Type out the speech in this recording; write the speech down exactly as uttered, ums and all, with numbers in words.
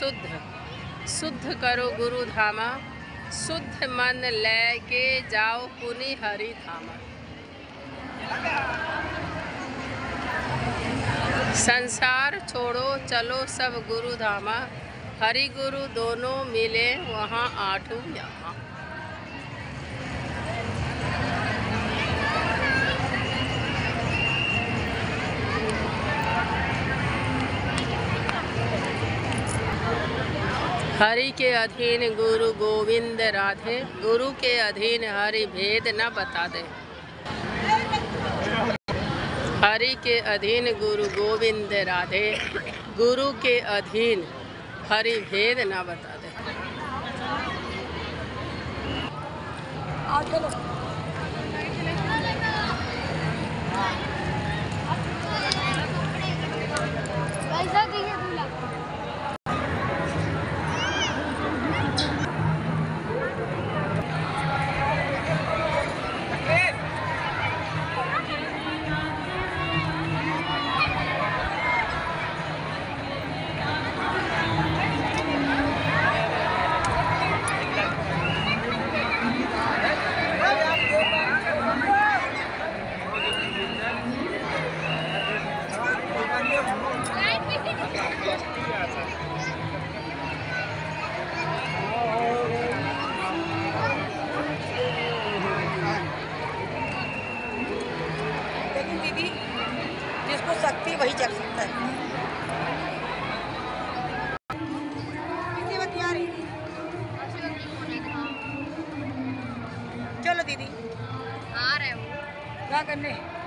शुद्ध शुद्ध करो गुरु धामा, शुद्ध मन लेके जाओ पुनि हरि धामा। संसार छोड़ो चलो सब गुरु धामा, हरि गुरु दोनों मिले वहाँ आठों यहाँ। हरि के अधीन गुरु गोविंद राधे, गुरु के अधीन हरि भेद न बता दे। हरि के अधीन गुरु गोविंद राधे, गुरु के अधीन हरि भेद न बता दे। दीदी, जिसको शक्ति वही जग सकता है। चलो दीदी, आ रहे हो क्या करने?